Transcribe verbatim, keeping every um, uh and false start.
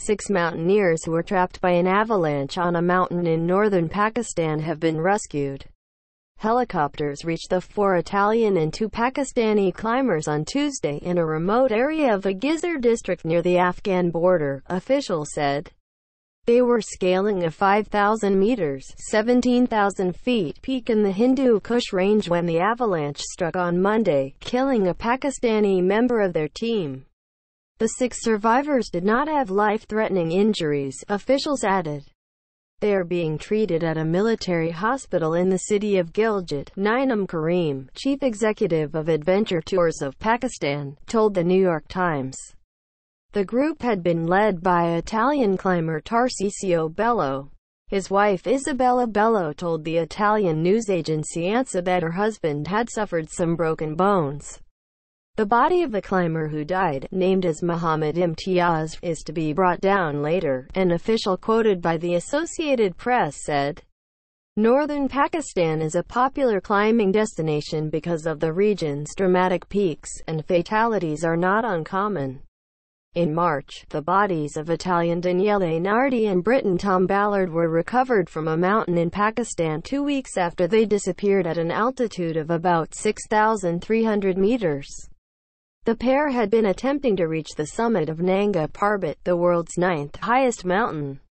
Six mountaineers who were trapped by an avalanche on a mountain in northern Pakistan have been rescued. Helicopters reached the four Italian and two Pakistani climbers on Tuesday in a remote area of a Gizar district near the Afghan border, officials said. They were scaling a five thousand meters (seventeen thousand feet) peak in the Hindu Kush range when the avalanche struck on Monday, killing a Pakistani member of their team. The six survivors did not have life-threatening injuries, officials added. They are being treated at a military hospital in the city of Gilgit. Naeem Karim, chief executive of Adventure Tours of Pakistan, told The New York Times. The group had been led by Italian climber Tarcisio Bello. His wife Isabella Bello told the Italian news agency ANSA that her husband had suffered some broken bones. The body of the climber who died, named as Muhammad Imtiaz, is to be brought down later, an official quoted by the Associated Press said. Northern Pakistan is a popular climbing destination because of the region's dramatic peaks, and fatalities are not uncommon. In March, the bodies of Italian Daniele Nardi and Briton Tom Ballard were recovered from a mountain in Pakistan two weeks after they disappeared at an altitude of about six thousand three hundred meters. The pair had been attempting to reach the summit of Nanga Parbat, the world's ninth highest mountain.